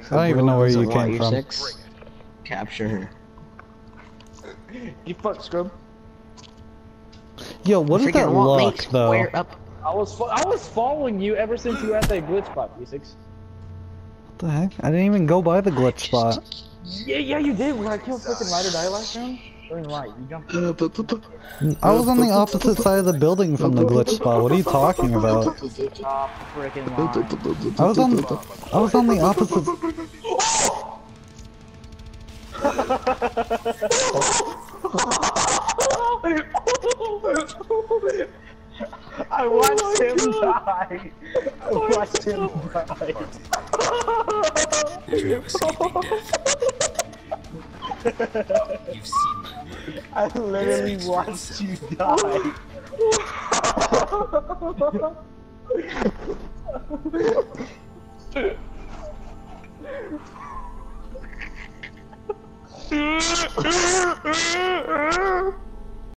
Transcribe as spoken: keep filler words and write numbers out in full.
I don't even know where you came from. Six. Capture her. You fuck scrub. Yo, what is that luck though? Up. I was I was following you ever since you were at that glitch spot, B six. What the heck? I didn't even go by the glitch spot. Yeah, yeah, you did. When I killed freaking Ride or Die last round. Or in right, you jumped. I was on the opposite side of the building from the glitch spot. What are you talking about? Stop freaking lying. I was on. I was on the opposite. I watched him die. I watched him die. You've seen my I literally watched you die.